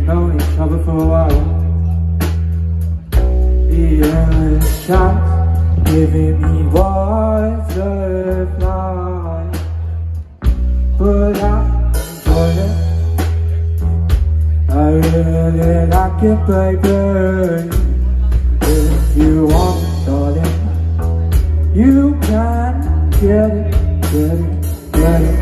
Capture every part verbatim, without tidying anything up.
known each other for a while. The endless chat giving me butterflies, but I enjoy it. I really like it, baby. If you want it, darling, you can get it, get it, get it.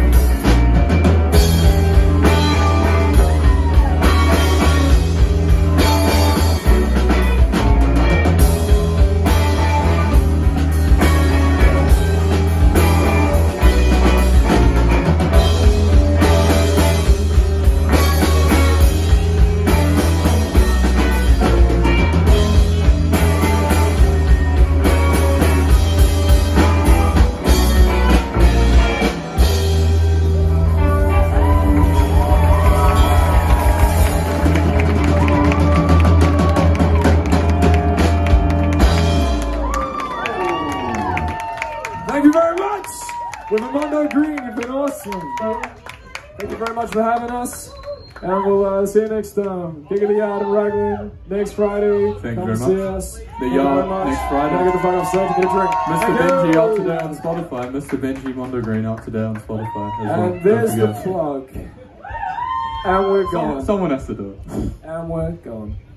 Thank you very much! With Mondogreen, you've been awesome! Thank you very much for having us, and we'll uh, see you next time. Gig of the Yard in Raglan, next Friday. Thank Come you see very much. us. The Yard next Friday. Gotta get the fuck off stage and get a drink. Mister Benji up to date on Spotify. Mister Benji Mondogreen up to date on Spotify. As well. And there's the plug. plug. And we're gone. Someone has to do it. And we're gone.